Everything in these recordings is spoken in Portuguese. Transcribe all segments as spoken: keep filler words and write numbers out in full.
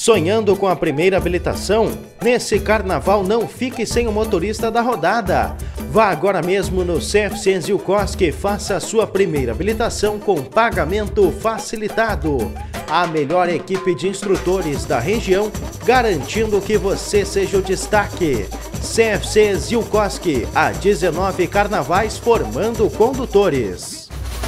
Sonhando com a primeira habilitação? Nesse carnaval não fique sem o motorista da rodada. Vá agora mesmo no C F C Zilkowski e faça a sua primeira habilitação com pagamento facilitado. A melhor equipe de instrutores da região, garantindo que você seja o destaque. C F C Zilkowski, há dezenove carnavais formando condutores.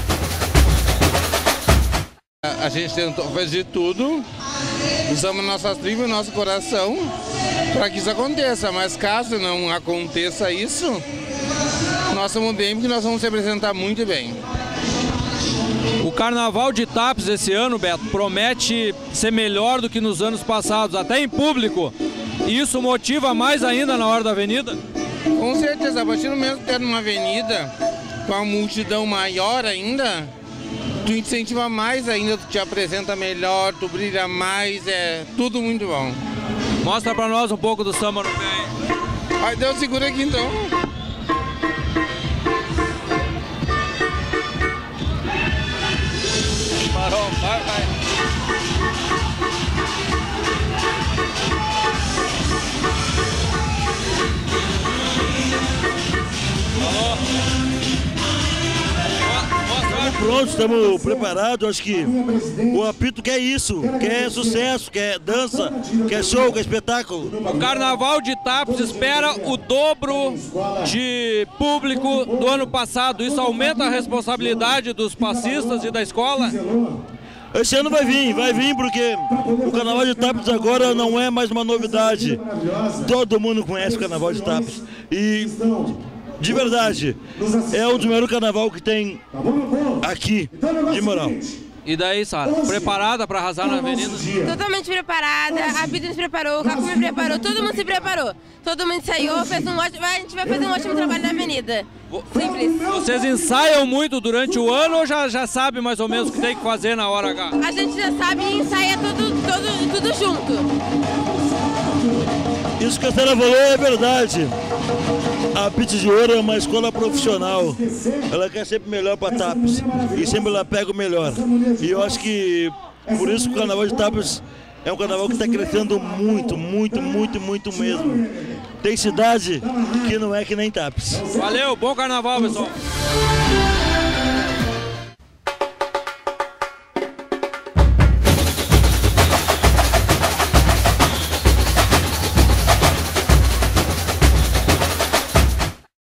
A gente tentou fazer tudo, usamos nossas tribos e nosso coração para que isso aconteça, mas caso não aconteça isso, nós estamos bem porque nós vamos se apresentar muito bem. O Carnaval de Tapes esse ano, Beto, promete ser melhor do que nos anos passados, até em público. E isso motiva mais ainda na hora da avenida? Com certeza, a partir do momento que ter uma avenida com a multidão maior ainda, tu incentiva mais ainda, tu te apresenta melhor, tu brilha mais, é tudo muito bom. Mostra pra nós um pouco do samba no pé. Ai, Deus, segura aqui então. Parou, vai, vai. Pronto, estamos preparados, acho que o apito quer isso, quer sucesso, quer dança, quer show, quer espetáculo. O Carnaval de Tapes espera o dobro de público do ano passado, isso aumenta a responsabilidade dos passistas e da escola? Esse ano vai vir, vai vir porque o Carnaval de Tapes agora não é mais uma novidade, todo mundo conhece o Carnaval de Tapes e... De verdade, é o primeiro carnaval que tem aqui, de moral. E daí, Sara, preparada para arrasar na avenida? Totalmente preparada, a Bida se preparou, o Caco me preparou, todo mundo se preparou. Todo mundo ensaiou, fez um ótimo, a gente vai fazer um ótimo trabalho na avenida. Simples. Vocês ensaiam muito durante o ano ou já, já sabe mais ou menos o que tem que fazer na hora H? A gente já sabe e ensaia tudo, tudo, tudo junto. Isso que a Sara falou é verdade. A Pit de Ouro é uma escola profissional. Ela quer sempre melhor para Tapes e sempre ela pega o melhor. E eu acho que por isso que o Carnaval de Tapes é um carnaval que está crescendo muito, muito, muito, muito mesmo. Tem cidade que não é que nem Tapes. Valeu, bom carnaval, pessoal.